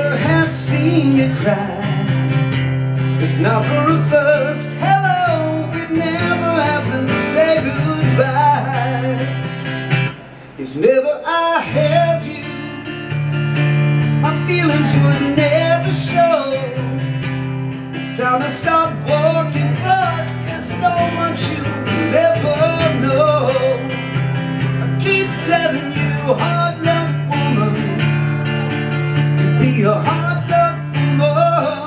never have seen you cry. If not for a first hello, we'd never have to say goodbye. If never I held you, my feelings would never show. It's time to start walking, but there's so much you never know. I keep telling you, hard luck woman, you'll be a hard luck woman.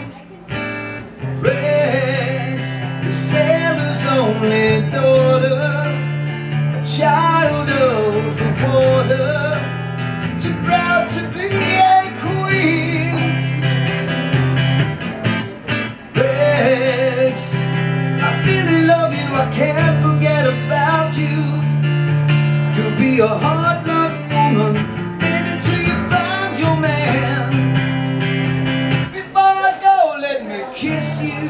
Rex, the sailor's only daughter, a child of the water, too proud to be a queen. Rex, I really love you, I can't forget about you. You'll be a hard luck woman, baby, till you find your man. Before I go, let me kiss you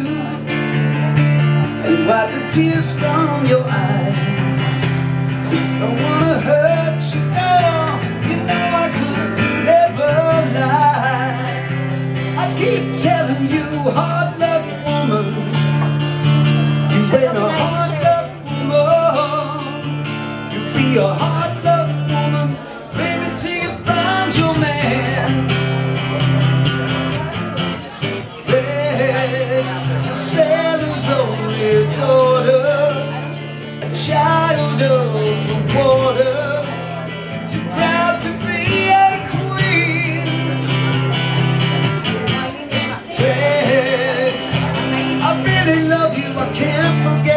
and wipe the tears from your eyes. Just don't wanna hurt you, no, you know I could never lie. I keep telling you, hard luck woman, you've been a hard luck woman. You'll be a hard luck woman, baby, till you find your man. Rex, the sailor's only daughter, a child of the water, too proud to be a queen. Rex, I really love you, I can't forget